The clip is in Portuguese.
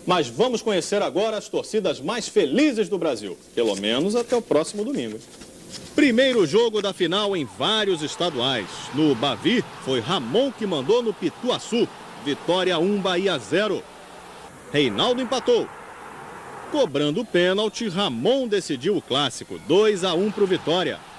Mas vamos conhecer agora as torcidas mais felizes do Brasil, pelo menos até o próximo domingo. Primeiro jogo da final em vários estaduais. No Bavi, foi Ramon que mandou no Pituaçu. Vitória 1, Bahia 0. Reinaldo empatou. Cobrando o pênalti, Ramon decidiu o clássico, 2-1 para o Vitória.